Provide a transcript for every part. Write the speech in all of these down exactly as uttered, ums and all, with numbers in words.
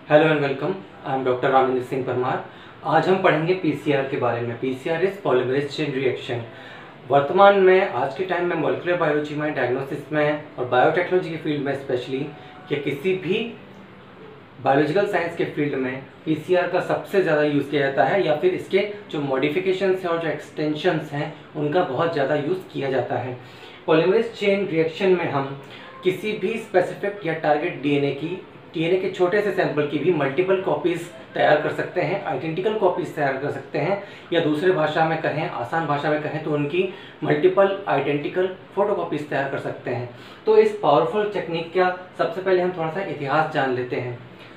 Hello and welcome. I am doctor Ramendra Singh Parmar. आज हम पढ़ेंगे पीसीआर के बारे में। PCR is polymerase chain reaction. वर्तमान में आज के टाइम में मॉलिक्यूलर बायोलॉजी में, डायग्नोसिस में और बायोटेक्नोलॉजी के फील्ड में स्पेशली, कि किसी भी बायोलॉजिकल साइंस के फील्ड में पीसीआर का सबसे ज़्यादा यूज़ किया जाता है, या फिर इसके जो मॉडिफिकेशंस हैं और जो एक्सटेंशंस हैं उनका बहुत ज़्यादा यूज़ किया जाता है। पॉलीमरेज चेन रिएक्शन में हम किसी भी स्पेसिफिक या टारगेट डीएनए की डीएनए के छोटे से सैंपल की भी मल्टीपल कॉपीज़ तैयार कर सकते हैं, आइडेंटिकल कॉपीज़ तैयार कर सकते हैं, या दूसरे भाषा में कहें, आसान भाषा में कहें तो उनकी मल्टीपल आइडेंटिकल फोटोकॉपीज़ तैयार कर सकते हैं। तो इस पावरफुल टेक्निक का सबसे पहले हम थोड़ा सा इतिहास जान लेते हैं।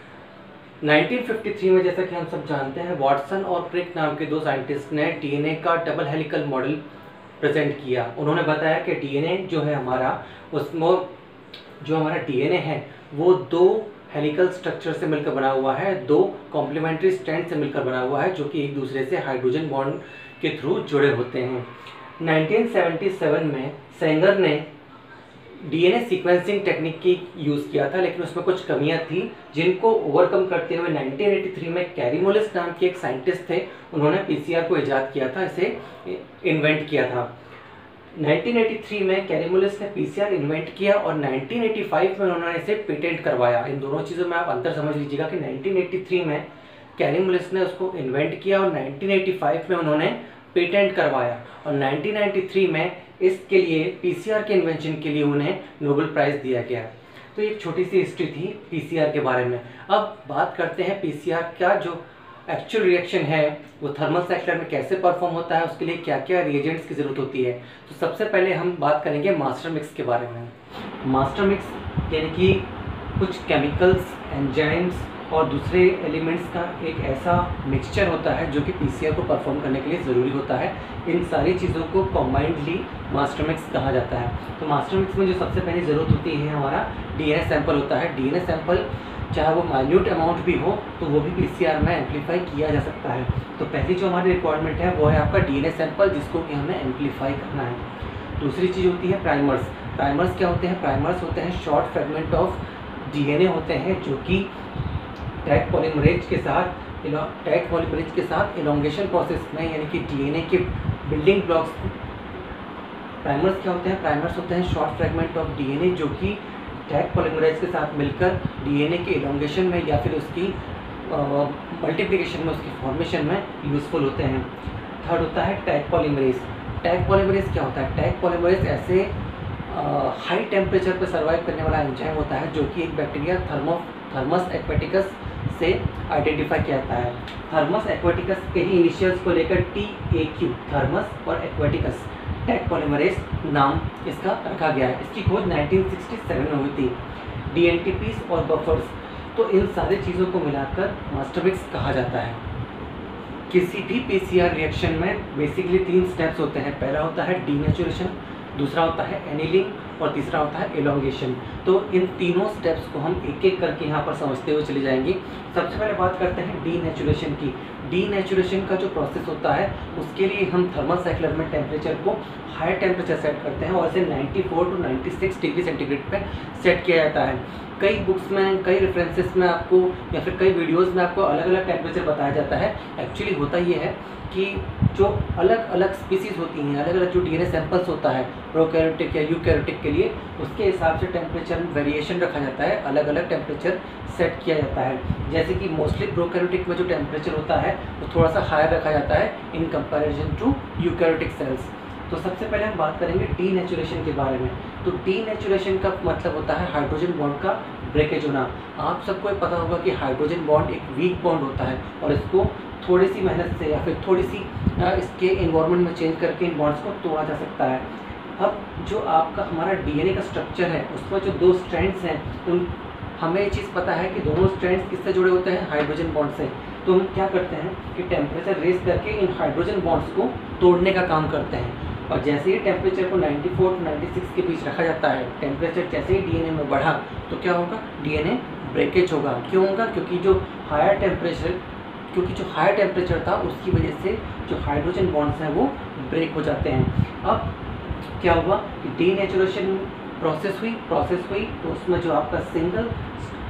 नाइनटीन फिफ्टी थ्री में, जैसा कि हम सब जानते हैं, वॉटसन और क्रिक नाम के दो साइंटिस्ट ने डीएनए का डबल हेलिकल मॉडल प्रेजेंट किया। उन्होंने बताया कि डीएनए जो है हमारा, उसमें जो हमारा डीएनए है वो दो हेलिकल स्ट्रक्चर से मिलकर बना हुआ है, दो कॉम्प्लीमेंट्री स्ट्रैंड से मिलकर बना हुआ है, जो कि एक दूसरे से हाइड्रोजन बॉन्ड के थ्रू जुड़े होते हैं। नाइनटीन सेवेंटी सेवन में सेंगर ने डीएनए सीक्वेंसिंग टेक्निक की यूज़ किया था, लेकिन उसमें कुछ कमियां थी जिनको ओवरकम करते हुए नाइनटीन एटी थ्री में कैरीमोलिस नाम के एक साइंटिस्ट थे, उन्होंने पीसीआर को इजाद किया था, इसे इन्वेंट किया था। नाइनटीन एटी थ्री में कैरीमोलिस ने पीसीआर इन्वेंट किया और नाइनटीन एटी फाइव में उन्होंने इसे पेटेंट करवाया। इन दोनों चीज़ों में आप अंतर समझ लीजिएगा कि नाइनटीन एटी थ्री में कैरीमोलिस ने उसको इन्वेंट किया और नाइनटीन एटी फाइव में उन्होंने पेटेंट करवाया, और नाइनटीन नाइंटी थ्री में इसके लिए पीसीआर के इन्वेंशन के लिए उन्हें नोबेल प्राइज़ दिया गया। तो एक छोटी सी हिस्ट्री थी पीसीआर के बारे में। अब बात करते हैं पीसीआर का जो एक्चुअल रिएक्शन है वो थर्मल साइक्लर में कैसे परफॉर्म होता है, उसके लिए क्या क्या रिएजेंट्स की ज़रूरत होती है। तो सबसे पहले हम बात करेंगे मास्टर मिक्स के बारे में। मास्टर मिक्स यानी कि कुछ केमिकल्स, एंजाइम्स और दूसरे एलिमेंट्स का एक ऐसा मिक्सचर होता है जो कि पीसीआर को परफॉर्म करने के लिए ज़रूरी होता है। इन सारी चीज़ों को कॉम्बाइंडली मास्टर मिक्स कहा जाता है। तो मास्टर मिक्स में जो सबसे पहली ज़रूरत होती है, हमारा डीएनए सैंपल होता है। डीएनए सैंपल चाहे वो माइन्यूट अमाउंट भी हो तो वो भी पीसीआर में एम्पलीफाई किया जा सकता है। तो पहली जो हमारी रिक्वायरमेंट है वो है आपका डीएनए सैंपल, जिसको कि हमें एम्पलीफाई करना है। दूसरी चीज़ होती है प्राइमर्स। प्राइमर्स क्या होते हैं? प्राइमर्स होते हैं शॉर्ट फ्रेगमेंट ऑफ डीएनए होते हैं, जो कि टैग पॉलीमरेज के साथ टैग पॉलीमरेज के साथ इलोंगेशन प्रोसेस में, यानी कि डीएनए के बिल्डिंग ब्लॉक्स। प्राइमर्स क्या होते हैं? प्राइमर्स होते हैं शॉर्ट फ्रेगमेंट ऑफ डीएनए जो कि टैग पॉलीमरेज के साथ मिलकर डीएनए के इलोंगेशन में या फिर उसकी मल्टीप्लिकेशन में, उसकी फॉर्मेशन में यूज़फुल होते हैं। थर्ड होता है टैग पॉलीमरेज। टैग पॉलीमरेज क्या होता है? टैग पॉलीमरेज ऐसे हाई टेम्परेचर पर सर्वाइव करने वाला एंजाइम होता है जो कि एक बैक्टीरिया थर्मो थर्मस एक्वेटिकस से आइडेंटिफाई किया जाता है। थर्मस एक्वेटिकस के ही इनिशियल्स को लेकर टी ए क्यू, थर्मस और एक्वेटिकस, टैग पॉलीमरेज नाम इसका रखा गया है। इसकी खोज नाइनटीन सिक्सटी सेवन में हुई थी। डीएनटीपीस और बफर्स, तो इन सारी चीज़ों को मिलाकर मास्टर मिक्स कहा जाता है। किसी भी पीसीआर रिएक्शन में बेसिकली तीन स्टेप्स होते हैं। पहला होता है डीनेचुरेशन, दूसरा होता है एनीलिंग और तीसरा होता है एलोंगेशन। तो इन तीनों स्टेप्स को हम एक एक करके यहाँ पर समझते हुए चले जाएंगे। सबसे पहले बात करते हैं डीनेचुरेशन की। डीनेचुरेशन का जो प्रोसेस होता है उसके लिए हम थर्मल साइक्लर में टेम्परेचर को हाई टेम्परेचर सेट करते हैं और इसे ninety four to ninety six degree centigrade पर सेट किया जाता है। कई बुक्स में, कई रेफरेंसेस में आपको या फिर कई वीडियोस में आपको अलग अलग टेम्परेचर बताया जाता है। एक्चुअली होता ये है कि जो अलग अलग स्पीसीज़ होती हैं, अलग अलग जो डीएनए सैंपल्स होता है प्रोकैरियोटिक या यूकैरियोटिक के लिए, उसके हिसाब से टेम्परेचर में वेरिएशन रखा जाता है, अलग अलग टेम्परेचर सेट किया जाता है। जैसे कि मोस्टली प्रोकैरियोटिक में जो टेम्परेचर होता है वो थोड़ा सा हायर रखा जाता है in comparison to eukaryotic cells. तो सबसे पहले हम बात करेंगे डीनेचुरेशन के बारे में। तो डीनेचुरेशन का मतलब होता है हाइड्रोजन बॉन्ड का ब्रेकेज होना। आप सबको पता होगा कि हाइड्रोजन बॉन्ड एक वीक बॉन्ड होता है और इसको थोड़ी सी मेहनत से या फिर थोड़ी सी इसके इन्वायरमेंट में चेंज करके इन बॉन्ड्स को तोड़ा जा सकता है। अब जो आपका हमारा डीएनए का स्ट्रक्चर है उसमें जो दो स्ट्रैंड्स हैं, उन हमें ये चीज़ पता है कि दोनों स्ट्रैंड्स किससे जुड़े होते हैं? हाइड्रोजन बॉन्ड से। तो हम क्या करते हैं कि टेम्परेचर रेज करके इन हाइड्रोजन बॉन्ड्स को तोड़ने का काम करते हैं। और जैसे ही टेम्परेचर को ninety four to ninety six के बीच रखा जाता है, टेम्परेचर जैसे ही डीएनए में बढ़ा तो क्या होगा? डीएनए ब्रेकेज होगा। क्यों होगा? क्योंकि जो हायर टेम्परेचर क्योंकि जो हायर टेम्परेचर था उसकी वजह से जो हाइड्रोजन बॉन्ड्स हैं वो ब्रेक हो जाते हैं। अब क्या हुआ कि डीनेचुरेशन प्रोसेस हुई प्रोसेस हुई तो उसमें जो आपका सिंगल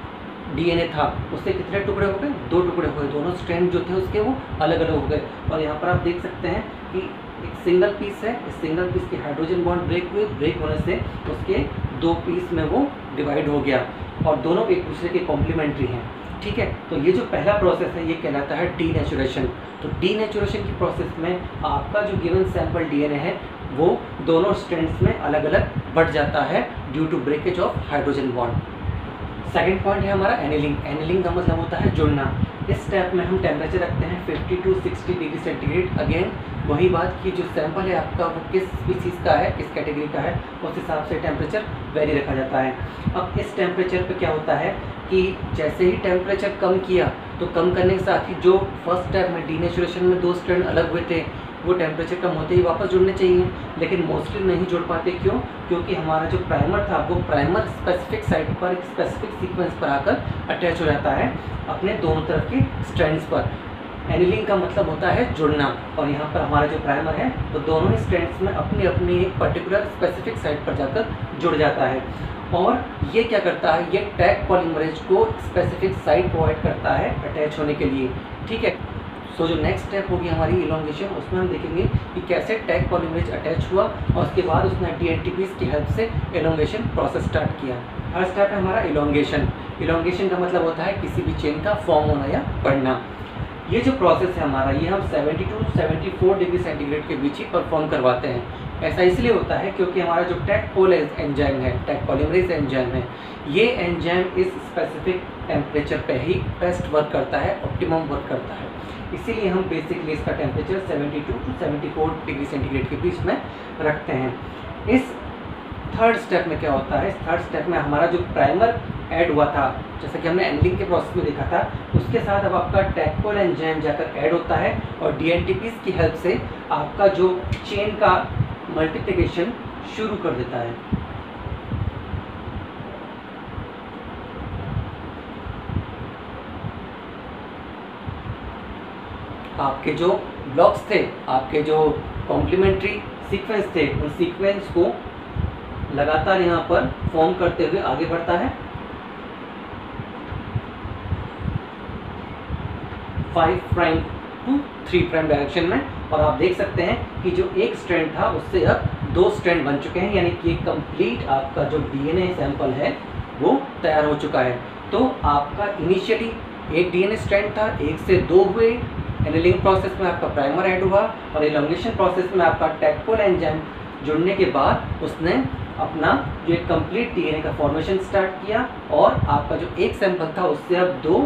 डीएनए था उससे कितने टुकड़े हो गए, दो टुकड़े हुए, दोनों स्ट्रैंड जो थे उसके वो अलग अलग हो गए। और यहाँ पर आप देख सकते हैं कि एक सिंगल पीस है, इस सिंगल पीस के हाइड्रोजन बॉन्ड ब्रेक हुए, ब्रेक होने से उसके दो पीस में वो डिवाइड हो गया और दोनों एक दूसरे के कॉम्प्लीमेंट्री हैं। ठीक है, तो ये जो पहला प्रोसेस है ये कहलाता है डीनेचुरेशन। तो डीनेचुरेशन की प्रोसेस में आपका जो गिवन सैंपल डीएनए है वो दोनों स्ट्रैंड्स में अलग अलग बढ़ जाता है due to breakage of hydrogen bond. Second point है हमारा एनिलिंग। एनिलिंग का मतलब होता है जुड़ना। इस स्टेप में हम टेम्परेचर रखते हैं fifty to sixty degree centigrade. Again वही बात कि जो सैंपल है आपका वो किस स्पीसीज़ का है, किस कैटेगरी का है, उस हिसाब से टेम्परेचर वेरी रखा जाता है। अब इस टेम्परेचर पे क्या होता है कि जैसे ही टेम्परेचर कम किया तो कम करने के साथ ही जो फर्स्ट स्टेप में डीनेचुरेशन में दो स्ट्रैंड अलग हुए थे वो टेम्परेचर कम होते ही वापस जुड़ने चाहिए, लेकिन मोस्टली नहीं जुड़ पाते। क्यों? क्योंकि हमारा जो प्राइमर था वो प्राइमर स्पेसिफिक साइट पर एक स्पेसिफिक सीक्वेंस पर आकर अटैच हो जाता है अपने दोनों तरफ के स्ट्रैंड्स पर। एनिलिंग का मतलब होता है जुड़ना, और यहाँ पर हमारा जो प्राइमर है तो दोनों ही स्ट्रैंड्स में अपनी अपनी एक पर्टिकुलर स्पेसिफिक साइट पर जाकर जुड़ जाता है। और ये क्या करता है, ये टैग पॉलीमरेज को स्पेसिफिक साइट प्रोवाइड करता है अटैच होने के लिए। ठीक है, सो so, जो नेक्स्ट स्टेप होगी हमारी इलोंगेशन, उसमें हम देखेंगे कि कैसे टैग पॉलीमरेज अटैच हुआ और उसके बाद उसने डीएनटीपीज की हेल्प से इलोंगेशन प्रोसेस स्टार्ट किया। हर स्टेप है हमारा इलोंगेशन। इलोंगेशन का मतलब होता है किसी भी चेन का फॉर्म होना या बढ़ना। ये जो प्रोसेस है हमारा ये हम seventy two seventy four degree centigrade के बीच ही परफॉर्म करवाते हैं। ऐसा इसलिए होता है क्योंकि हमारा जो टैग पोलेज एंजाइम है, टैग पॉलीमरेज एंजाइम है, ये एंजाइम इस स्पेसिफिक टेम्परेचर पे ही बेस्ट वर्क करता है, ऑप्टिमम वर्क करता है। इसीलिए हम बेसिकली इसका temperature seventy two to seventy four degree centigrade के बीच में रखते हैं। इस थर्ड स्टेप में क्या होता है, इस थर्ड स्टेप में हमारा जो प्राइमर ऐड हुआ था, जैसा कि हमने एनिलिंग के प्रोसेस में देखा था, उसके साथ अब आपका टैग एंजाइम जाकर ऐड होता है और डीएनटीपीज की हेल्प से आपका जो चेन का मल्टीप्लिकेशन शुरू कर देता है। आपके जो ब्लॉक्स थे, आपके जो कॉम्प्लीमेंट्री सीक्वेंस थे, उन सीक्वेंस को लगातार यहाँ पर फॉर्म करते हुए आगे बढ़ता है five prime to three prime direction में। और आप देख सकते हैं कि जो एक स्ट्रैंड था उससे अब दो स्ट्रैंड बन चुके हैं, यानी कि कंप्लीट आपका जो डीएनए सैंपल है वो तैयार हो चुका है। तो आपका इनिशियली एक डीएनए स्ट्रैंड था, एक से दो हुए, एनिलिंग प्रोसेस में आपका प्राइमर ऐड हुआ और इलोंगेशन प्रोसेस में आपका टैग एंजाइम जुड़ने के बाद उसने अपना जो एक कंप्लीट डीएनए का फॉर्मेशन स्टार्ट किया और आपका जो एक सैंपल था उससे अब दो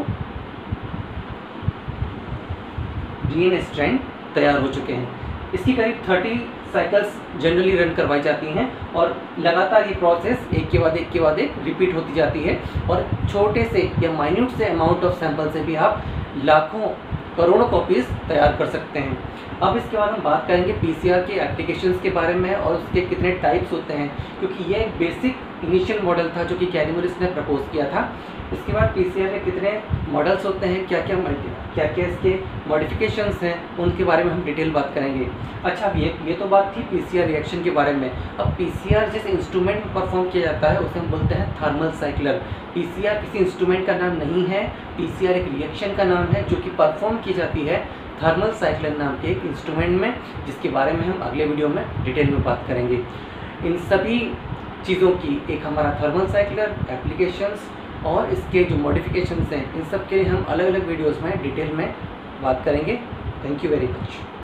डीएनए स्ट्रैंड तैयार हो चुके हैं। इसकी करीब थर्टी साइकिल्स जनरली रन करवाई जाती हैं और लगातार ये प्रोसेस एक के बाद एक के बाद एक रिपीट होती जाती है और छोटे से या माइन्यूट से अमाउंट ऑफ सैंपल से भी आप लाखों करोड़ों कॉपीज तैयार कर सकते हैं। अब इसके बाद हम बात करेंगे पीसीआर के एप्लीकेशंस के बारे में और उसके कितने टाइप्स होते हैं, क्योंकि ये एक बेसिक इनिशियल मॉडल था जो कि कैलिमोरिस ने प्रपोज किया था। इसके बाद पीसीआर के कितने मॉडल्स होते हैं, क्या क्या मल्टी क्या क्या इसके मॉडिफिकेशंस हैं, उनके बारे में हम डिटेल बात करेंगे। अच्छा, अब ये ये तो बात थी पीसीआर रिएक्शन के बारे में। अब पीसीआर जिस इंस्ट्रूमेंट में परफॉर्म किया जाता है उसे हम बोलते हैं थर्मल साइक्लर। पीसीआर किसी इंस्ट्रूमेंट का नाम नहीं है, पीसीआर एक रिएक्शन का नाम है जो कि परफॉर्म की जाती है थर्मल साइक्लर नाम के एक इंस्ट्रूमेंट में, जिसके बारे में हम अगले वीडियो में डिटेल में बात करेंगे। इन सभी चीज़ों की एक हमारा थर्मल साइक्लर, एप्लीकेशंस और इसके जो मॉडिफिकेशंस हैं, इन सब के लिए हम अलग अलग वीडियोस में डिटेल में बात करेंगे। Thank you very much.